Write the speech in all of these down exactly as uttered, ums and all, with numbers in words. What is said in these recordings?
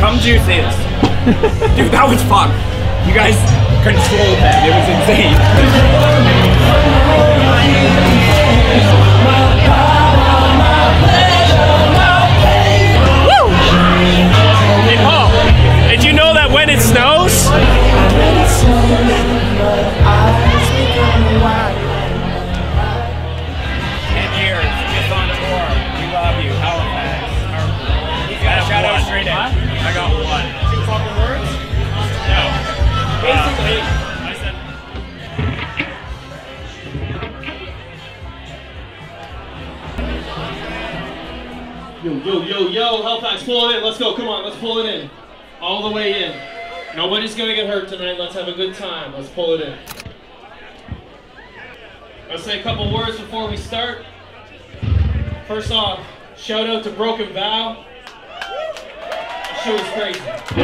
come juices. Dude, that was fun. You guys controlled that. It was insane. Woo! Oh, did you know that when it snows? ten years, just on tour. We love you. Halifax. Yeah, shout out straight in. I got one. Two fucking words? No. Basically, I said. Yo, yo, yo, yo, Halifax, pull it in. Let's go. Come on, let's pull it in. All the way in. Nobody's gonna get hurt tonight. Let's have a good time. Let's pull it in. I'll say a couple words before we start. First off, shout out to Broken Vow. That shit was crazy.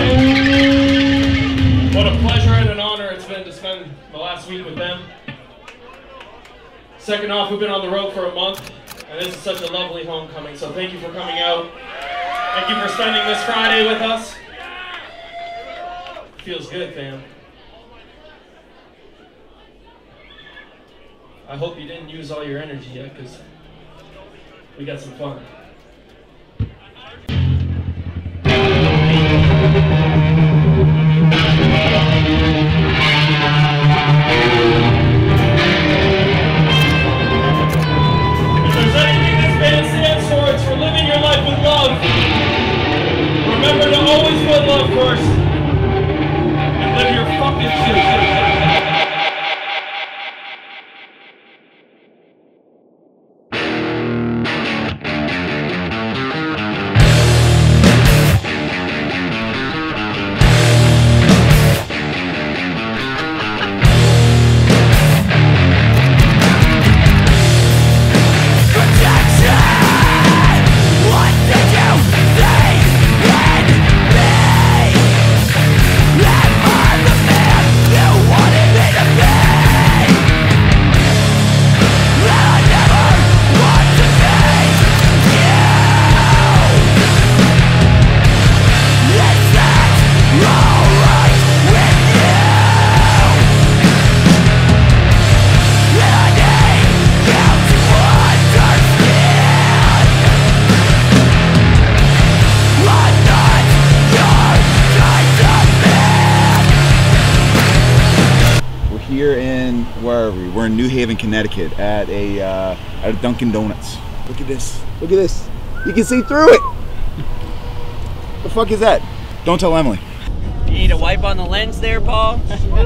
What a pleasure and an honor it's been to spend the last week with them. Second off, we've been on the road for a month, and this is such a lovely homecoming, so thank you for coming out. Thank you for spending this Friday with us. Feels good, fam. I hope you didn't use all your energy yet, because we got some fun. If there's anything this band stands for, it's for living your life with love. Remember to always put love first. And live your fucking shit. We're in New Haven, Connecticut at a uh, at a Dunkin' Donuts. Look at this. Look at this. You can see through it. The fuck is that? Don't tell Emily. You need a wipe on the lens there, Paul?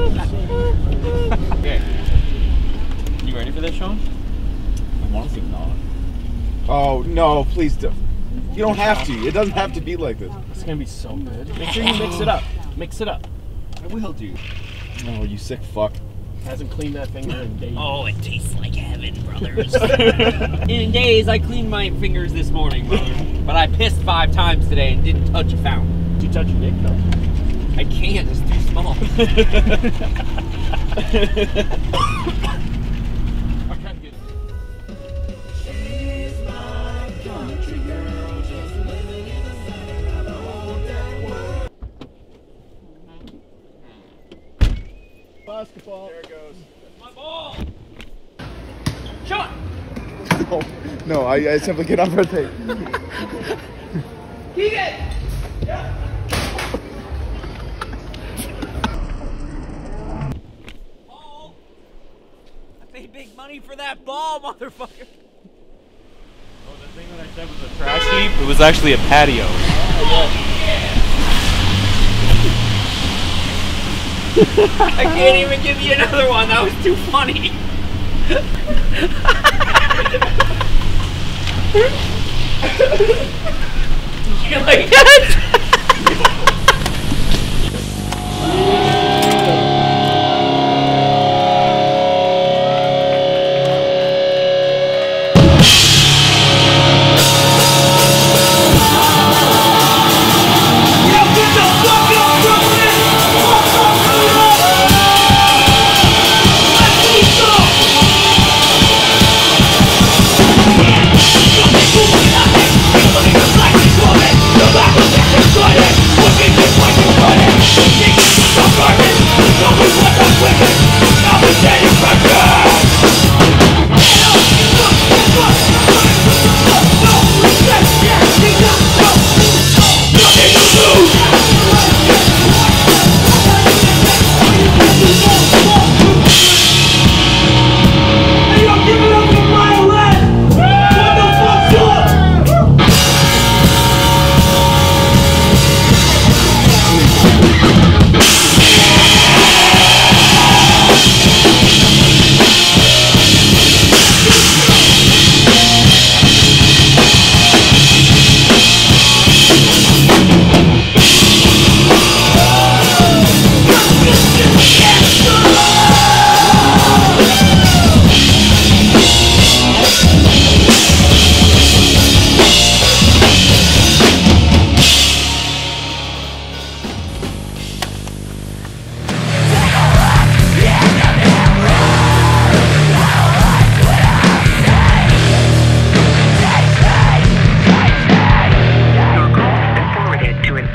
Okay. You ready for this, Sean? I'm honestly not. Oh no, please don't. You don't have to. It doesn't have to be like this. It's gonna be so good. Make sure you mix it up. Mix it up. I will, dude. Oh, you sick fuck. Hasn't cleaned that finger in days. Oh, it tastes like heaven, brothers. In days, I cleaned my fingers this morning, brother. But I pissed five times today and didn't touch a fountain. Did you touch your dick, though? I can't, it's too small. Basketball. There it goes. My ball! Shot! No, no, I, I simply cannot rotate. Keegan! Yeah. Ball! I paid big money for that ball, motherfucker! Oh, the thing that I said was a trash heap, it was actually a patio. Oh, yeah! I can't even give you another one, that was too funny. You like that? Go back, go back, go back.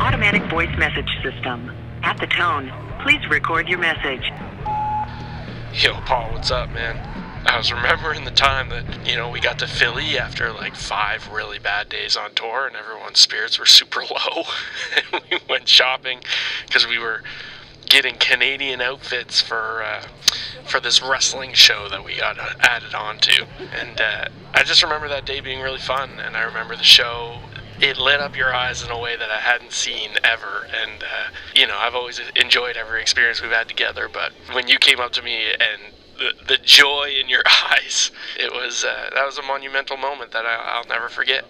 automatic voice message system. At the tone, please record your message. Yo, Paul, what's up, man? I was remembering the time that, you know, we got to Philly after like five really bad days on tour and everyone's spirits were super low. And we went shopping because we were getting Canadian outfits for uh, for this wrestling show that we got added on to. And uh, I just remember that day being really fun, and I remember the show. It lit up your eyes in a way that I hadn't seen ever, and uh, you know, I've always enjoyed every experience we've had together, but when you came up to me and the, the joy in your eyes, it was, uh, that was a monumental moment that I, I'll never forget.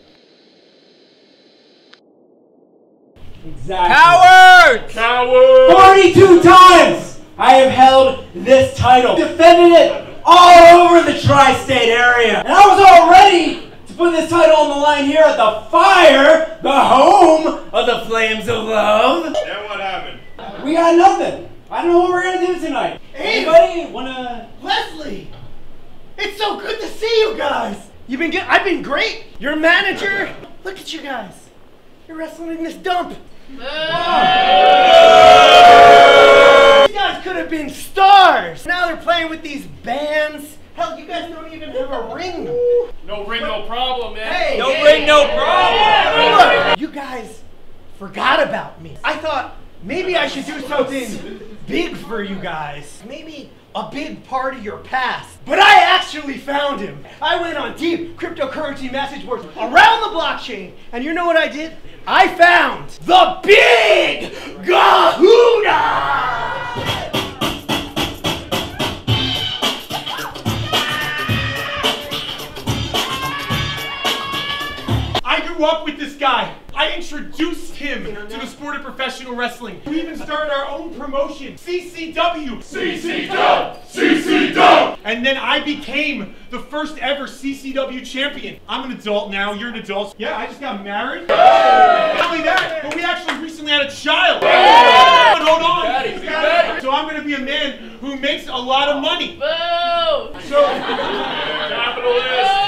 Exactly. Cowards! Coward! forty-two times I have held this title. Defended it all over the tri-state area. And I was all ready to put this title on the line here at the Fire, the home of the Flames of Love. Then what happened? We got nothing. I don't know what we're gonna do tonight. Anybody wanna... Leslie! It's so good to see you guys! You've been good. I've been great. Your manager. Look at you guys. You're wrestling in this dump. These guys could have been stars. Now they're playing with these bands. Hell, you guys don't even have a ring. No ring, no problem, man. Hey, No hey, ring, no problem. Look, you guys forgot about me. I thought maybe I should do something big for you guys. Maybe a big part of your past. But I actually found him. I went on deep cryptocurrency message boards around the blockchain, and you know what I did? I found the Big Kahuna! I grew up with this guy. I introduced him to the sport of professional wrestling. We even started our own promotion, C C W. C C W! C C W! And then I became the first ever C C W champion. I'm an adult now, you're an adult. Yeah, I just got married. Not only that, but we actually recently had a child. Hold on. Daddy, daddy. So I'm gonna be a man who makes a lot of money. Boo! So, capitalist.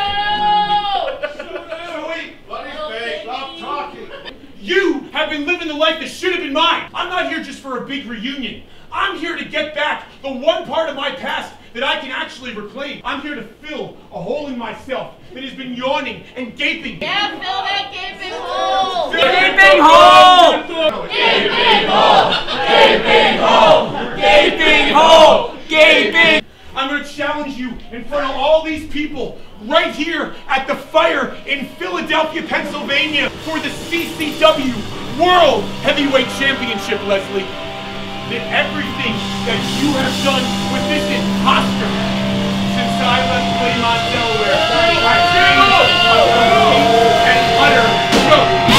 You have been living the life that should have been mine. I'm not here just for a big reunion. I'm here to get back the one part of my past that I can actually reclaim. I'm here to fill a hole in myself that has been yawning and gaping. Yeah, fill that gaping hole! Gaping hole! Gaping hole! Gaping hole! Gaping! I'm going to challenge you in front of all these people right here at the Fire in Philadelphia, Pennsylvania for the C C W World Heavyweight Championship, Leslie. That everything that you have done with this imposter since I left Claymont, Delaware, has been a complete and utter joke.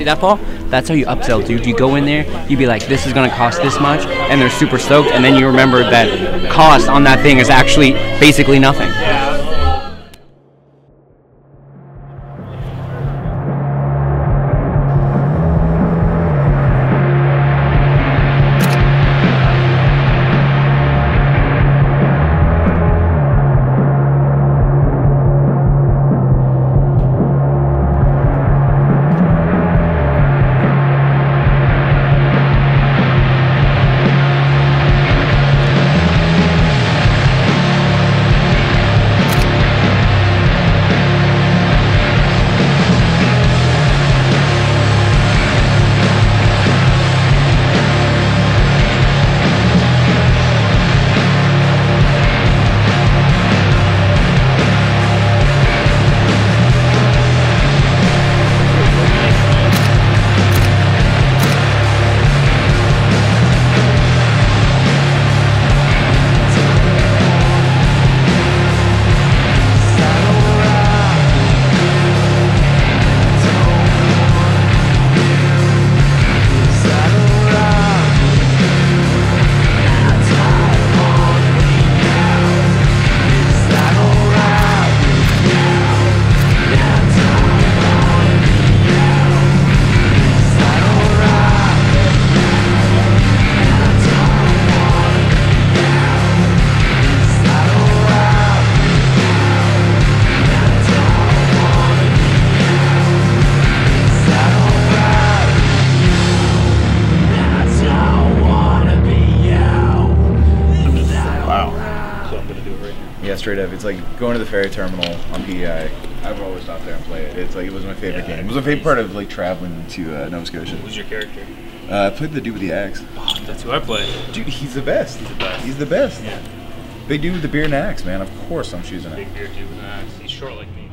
See that, Paul? That's how you upsell, dude. You go in there, you be like, this is gonna cost this much, and they're super stoked, and then you remember that cost on that thing is actually basically nothing. Yeah, straight up. It's like going to the ferry terminal on P E I. I've always stopped there and play it. It's like it was my favorite yeah, game. It was my favorite part of like traveling to uh, Nova Scotia. Who's your character? Uh, I played the dude with the axe. Oh, that's who I play. Dude, he's the best. He's the best. He's the best. Yeah. Big dude with the beard and axe, man. Of course I'm choosing it. Big beard dude with an axe. He's short like me.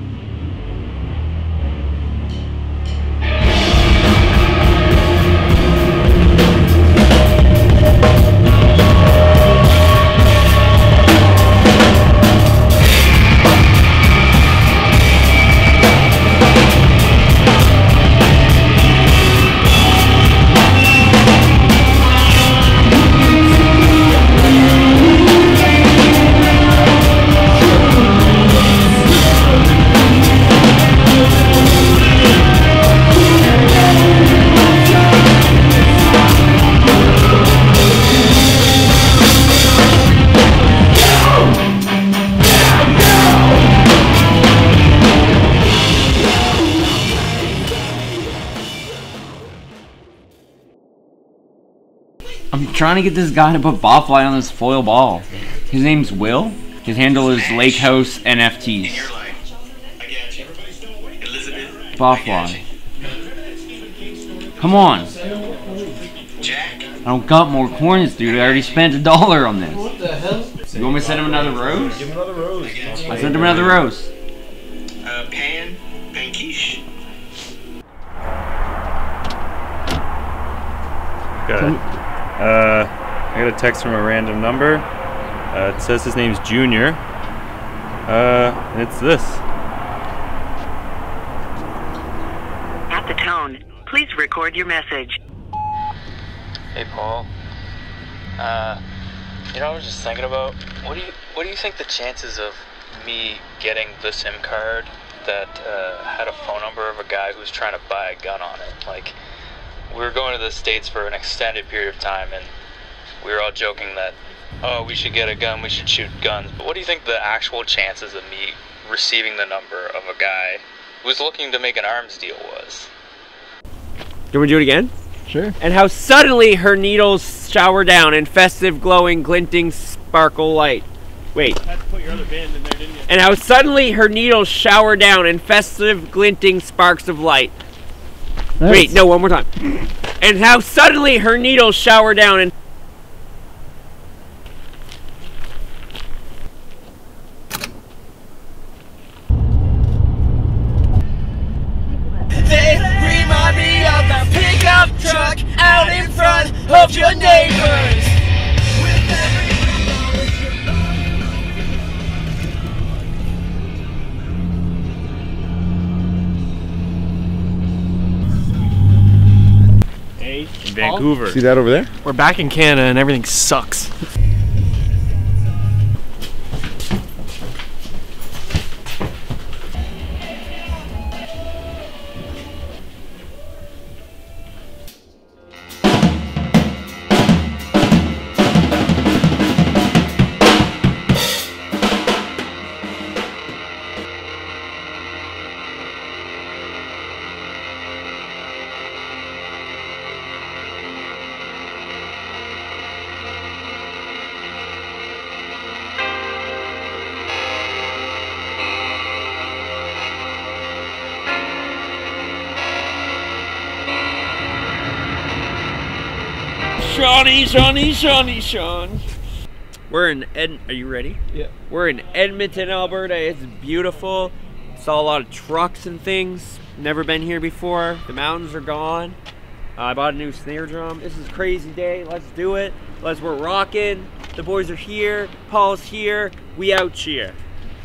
I'm trying to get this guy to put Bawfly on this foil ball. His name's Will. His handle is Lakehouse N F Ts. Bawfly. Come on. I don't got more coins, dude. I already spent a dollar on this. What the hell? You want me to send him another rose? Give him another rose. I sent him another rose. Uh, pan, panquiche. Got it. Uh, I got a text from a random number. Uh, it says his name's Junior. Uh, and it's this. At the tone, please record your message. Hey Paul. Uh, you know, I was just thinking about what do you what do you think the chances of me getting the SIM card that uh, had a phone number of a guy who's trying to buy a gun on it? Like, we were going to the States for an extended period of time, and we were all joking that, oh, we should get a gun, we should shoot guns. But what do you think the actual chances of me receiving the number of a guy who's looking to make an arms deal was? Can we do it again? Sure. And how suddenly her needles shower down in festive, glowing, glinting, sparkle light. Wait. You had to put your other band in there, didn't you? And how suddenly her needles shower down in festive, glinting sparks of light. Nice. Wait, no, one more time. And how suddenly her needles shower down in... They remind me of that pickup truck out in front of your neighbors. Vancouver. See that over there? We're back in Canada and everything sucks. Shawnee, Shawnee, Shawnee, Sean. We're in Ed. Are you ready? Yeah. We're in Edmonton, Alberta. It's beautiful. Saw a lot of trucks and things. Never been here before. The mountains are gone. Uh, I bought a new snare drum. This is a crazy day. Let's do it. Let's. We're rocking. The boys are here. Paul's here. We out here.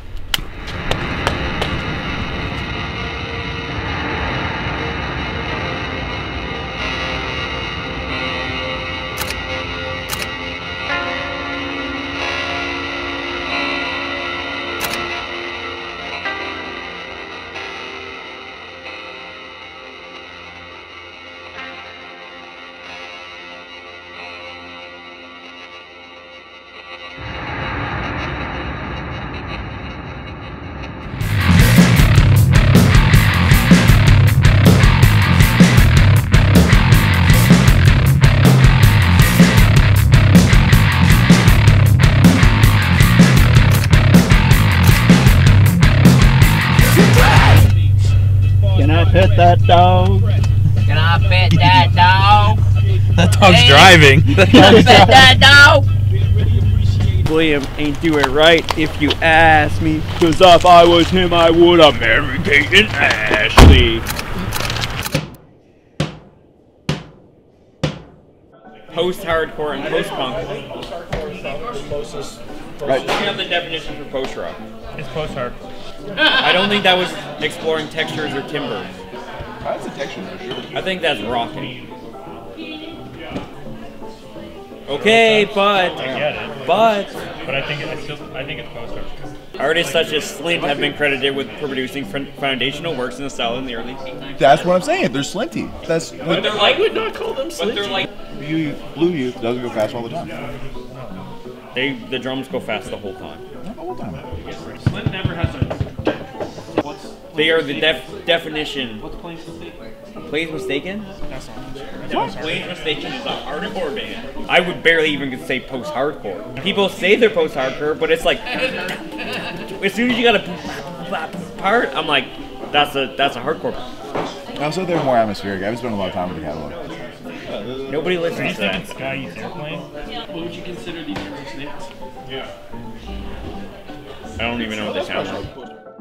Pet that dog. Can I pet that dog? That dog's driving. Can I pet that dog? William ain't do it right if you ask me. Cause if I was him, I would have married Kate and Ashley. Post-hardcore and post-punk. Right. Look at the definition for post-rock. It's post-hard. I don't think that was exploring textures or timbre. That's a texture for sure. I think that's rocking. Okay, but I get it. But but I think it's still I think it's post-hard. Artists such as Slint have been credited with producing foundational works in the style in the early. That's what I'm saying. They're slinty. That's. But they're like. I would not call them But they're like. You, Blue Youth doesn't go fast all the time. They the drums go fast the whole time. Not the whole time. Slint never has a. They are the def definition. What's Planes Mistaken? Planes Mistaken? That's not What? Planes Mistaken is a hardcore band. I would barely even say post-hardcore. People say they're post-hardcore, but it's like as soon as you got a part, I'm like, that's a that's a hardcore. Also, they're more atmospheric. I haven't spent a lot of time with the catalog. Nobody listens to that. Sky Eats Airplane? What would you consider these early snakes? Yeah. I don't even know what they sound like.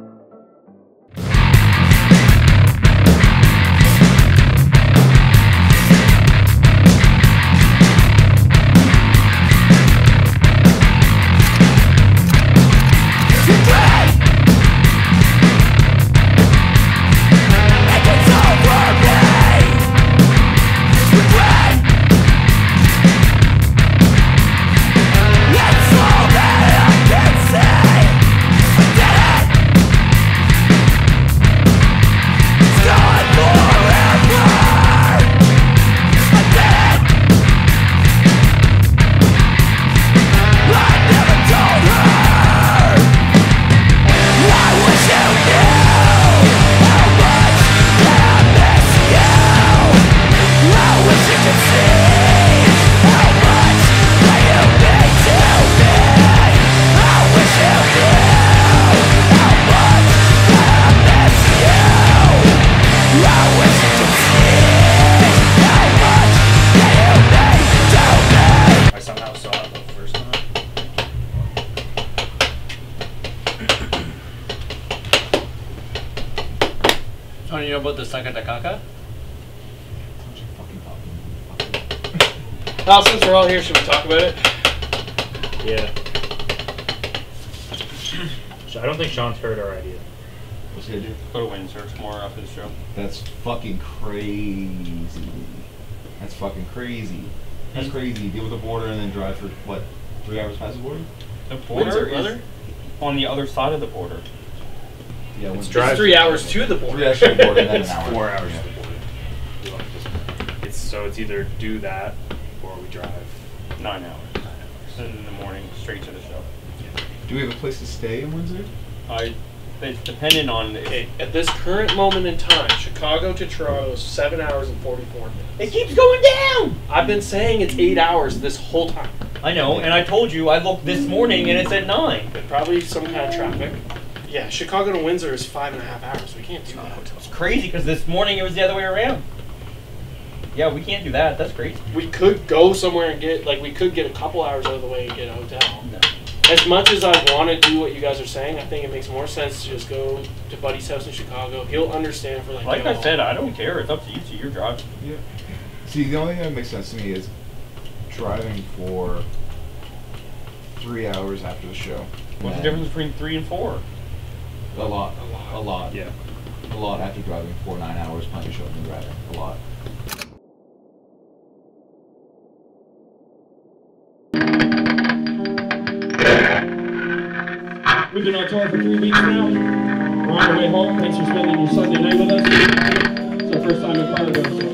Oh, you know about the Sakatakaka? Now, since we're all here, should we talk about it? Yeah. So I don't think Sean's heard our idea. What's he gonna do? Go to Windsor tomorrow after the show. That's fucking crazy. That's fucking crazy. That's crazy. Deal with the border and then drive for what? Three hours past the border? The border is on the other side of the border. Yeah, it's drive three hours to the border. Three hours to the border, and then It's an hour. four hours Yeah. to the border. It's so it's either do that or we drive Nine hours. Nine hours. And in the morning, straight to the show. Do we have a place to stay in Windsor? I. It's dependent on. Okay, at this current moment in time, Chicago to Toronto is seven hours and forty-four minutes. It keeps going down! I've been saying it's eight hours this whole time. I know, and I told you, I looked this morning and it's at nine. But probably some kind of traffic. Yeah, Chicago to Windsor is five and a half hours. We can't do that. It's crazy because this morning it was the other way around. Yeah, we can't do that. That's crazy. We could go somewhere and get, like, we could get a couple hours out of the way and get a hotel. No. As much as I want to do what you guys are saying, I think it makes more sense to just go to Buddy's house in Chicago. He'll understand for like. Like yo, I said, I don't care. It's up to you. It's your drive. Yeah. See, the only thing that makes sense to me is driving for three hours after the show. What's the difference between three and four? A lot. A lot. A lot. Yeah. A lot after driving for nine hours, plenty of shows and driving. A lot. We've been on tour for three weeks now. We're on our way home. Thanks for spending your Sunday night with us. It's our first time in front of us.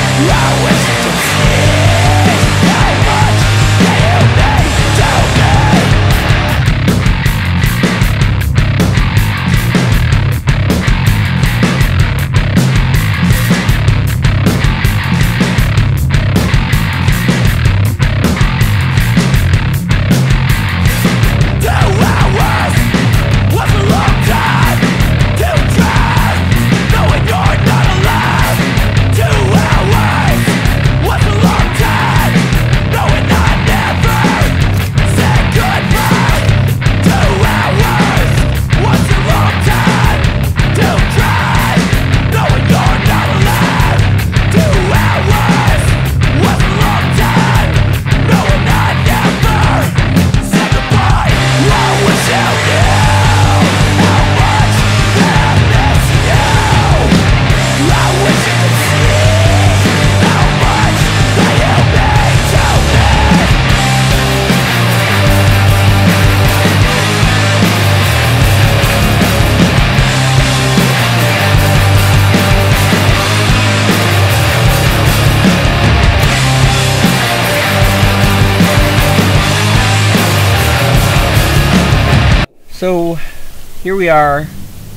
So here we are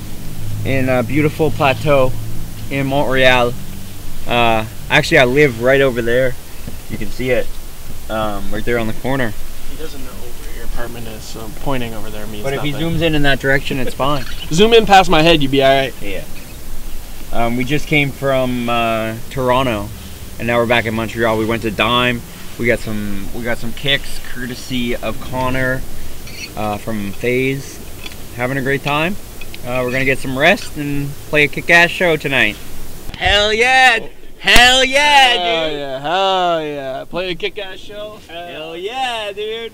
in a beautiful plateau in Montreal. Uh, actually, I live right over there. You can see it um, right there on the corner. He doesn't know where your apartment is, so pointing over there means But if nothing. he zooms in in that direction, it's fine. Zoom in past my head, you'd be alright. Yeah. Um, we just came from uh, Toronto, and now we're back in Montreal. We went to Dime. We got some. We got some kicks courtesy of Connor uh, from FaZe. Having a great time. Uh, we're gonna get some rest and play a kick-ass show tonight. Hell yeah! Hell yeah, dude! Hell yeah! Hell yeah! Play a kick-ass show. Hell, Hell yeah, dude!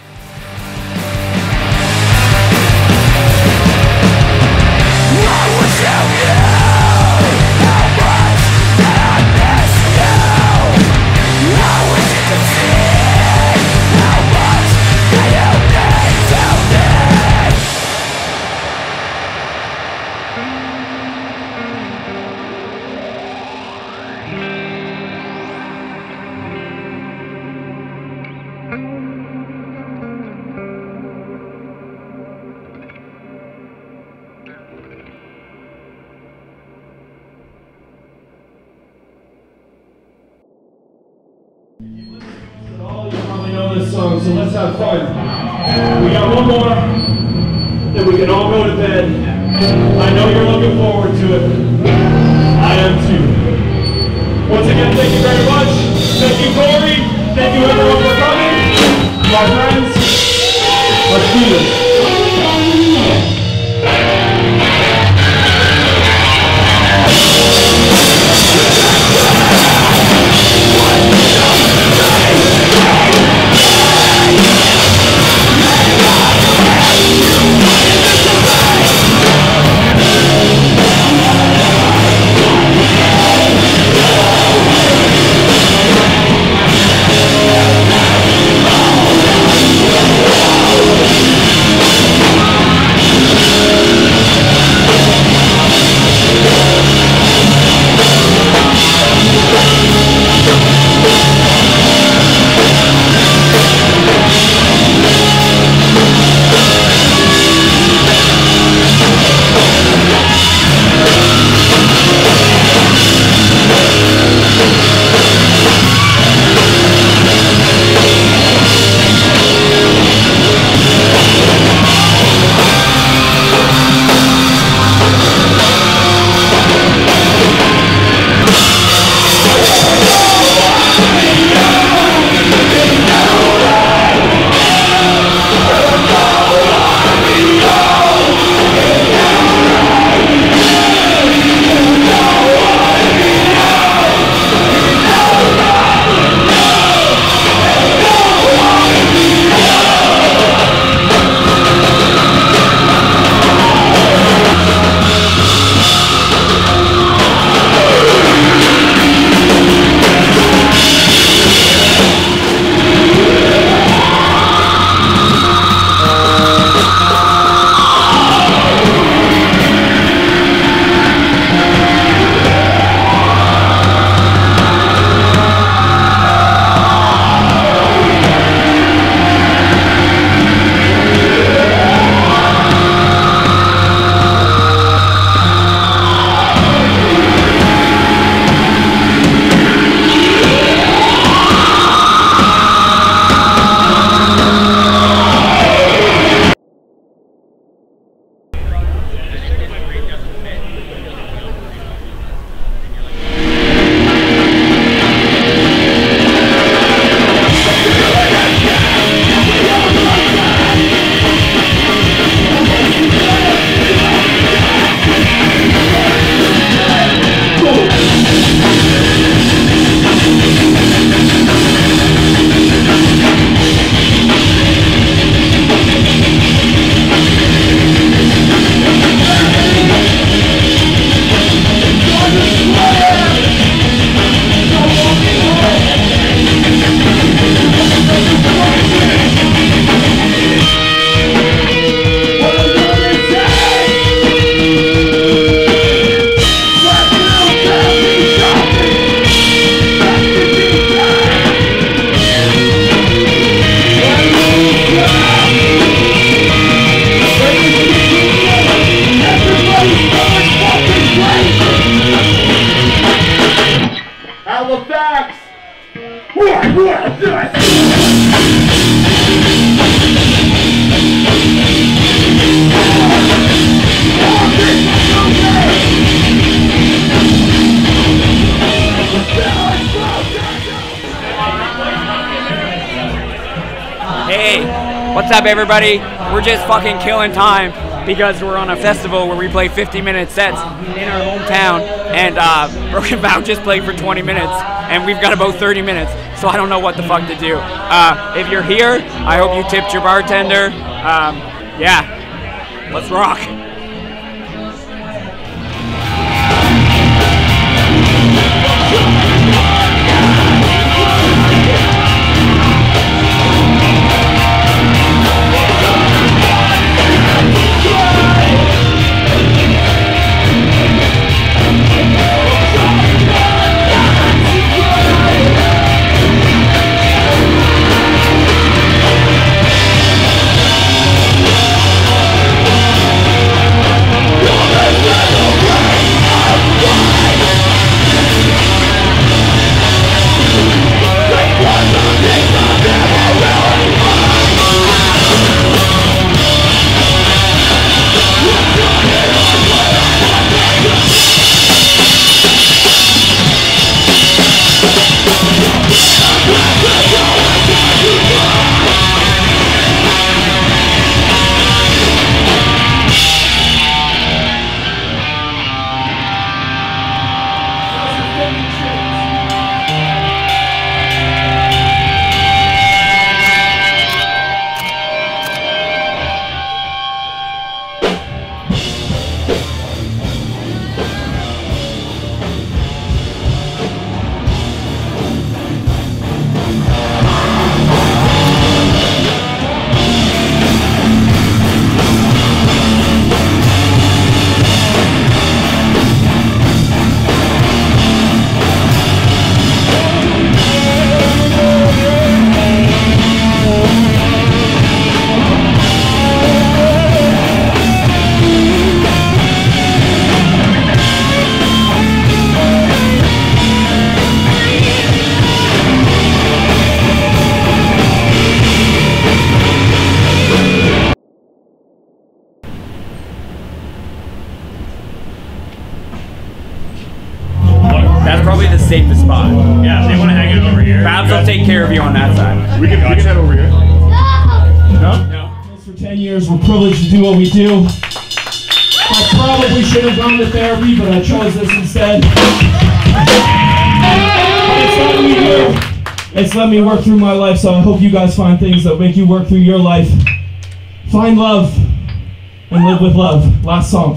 This song, so let's have fun. We got one more, then we can all go to bed. I know you're looking forward to it. I am too. Once again, thank you very much. Thank you, Corey. Thank you, everyone, for coming. My friends, let's do this. Yeah. Hey, what's up everybody? We're just fucking killing time because we're on a festival where we play fifty minute sets in our hometown, and uh, Broken Vow just played for twenty minutes, and we've got about thirty minutes, so I don't know what the fuck to do. Uh, if you're here, I hope you tipped your bartender. Um, yeah, let's rock. That's probably the safest spot. Yeah, they want to hang it over here. Babs will take care of you on that side. We can, we can head over here. No? No. For ten years, we're privileged to do what we do. I probably should have gone to therapy, but I chose this instead. It's let me do. It's let me work through my life, so I hope you guys find things that make you work through your life. Find love and live with love. Last song.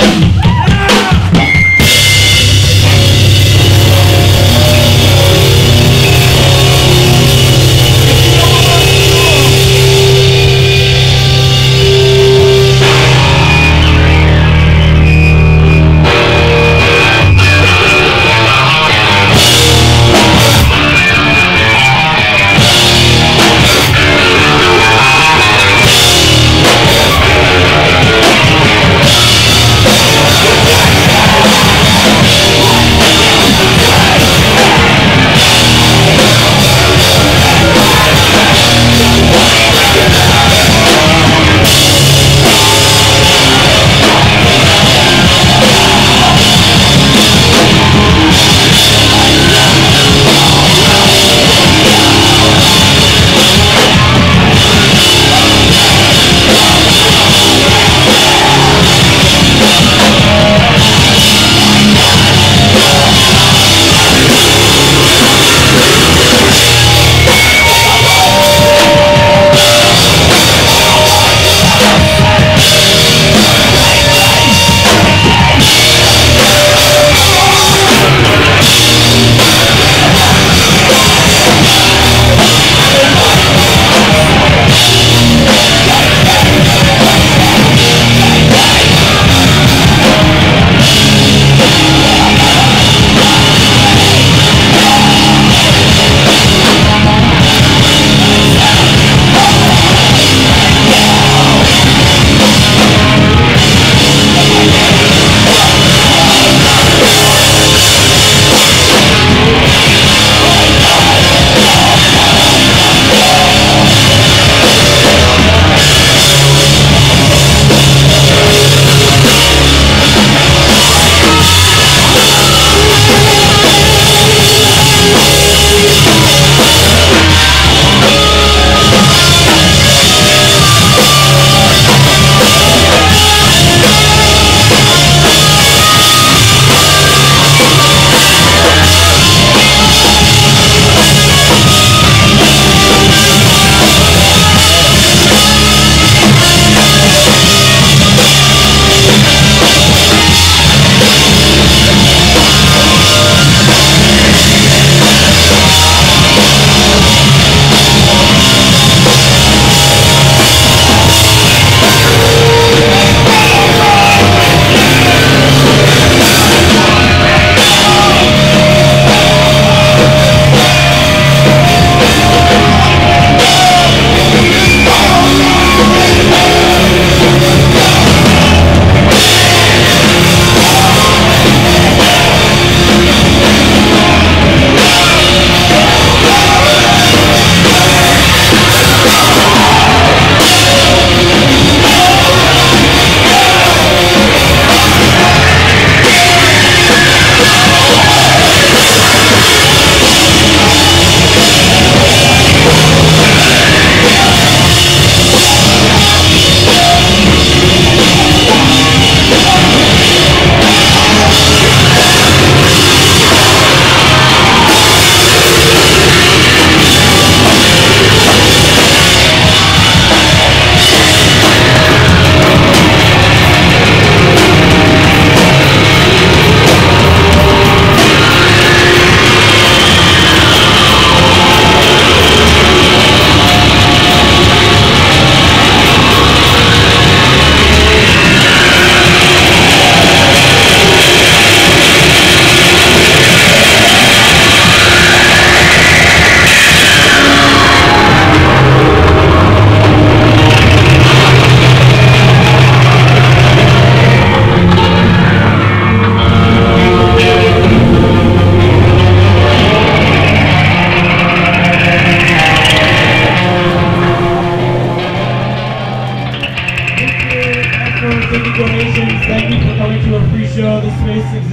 Yeah.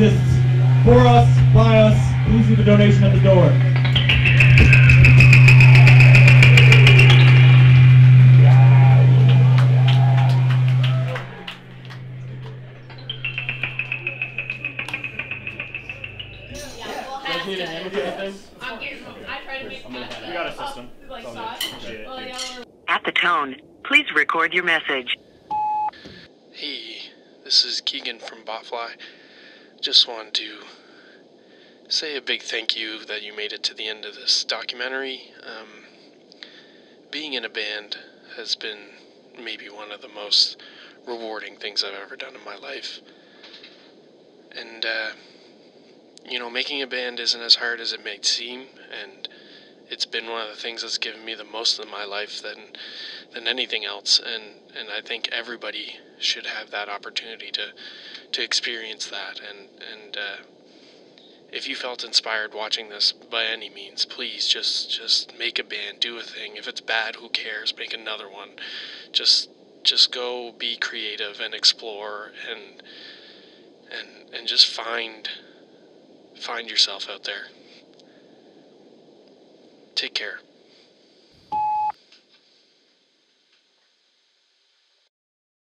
exists for us, by us. Please leave a donation at the door. We got a system. At the tone, please record your message. Hey, this is Keegan from Botfly. Just wanted to say a big thank you that you made it to the end of this documentary. Um, being in a band has been maybe one of the most rewarding things I've ever done in my life. And, uh, you know, making a band isn't as hard as it may seem, and it's been one of the things that's given me the most in my life than than anything else, and, and I think everybody should have that opportunity to to experience that, and, and uh, if you felt inspired watching this by any means, please just just make a band, do a thing. If it's bad, who cares? Make another one. Just just go be creative and explore and and and just find find yourself out there. Take care.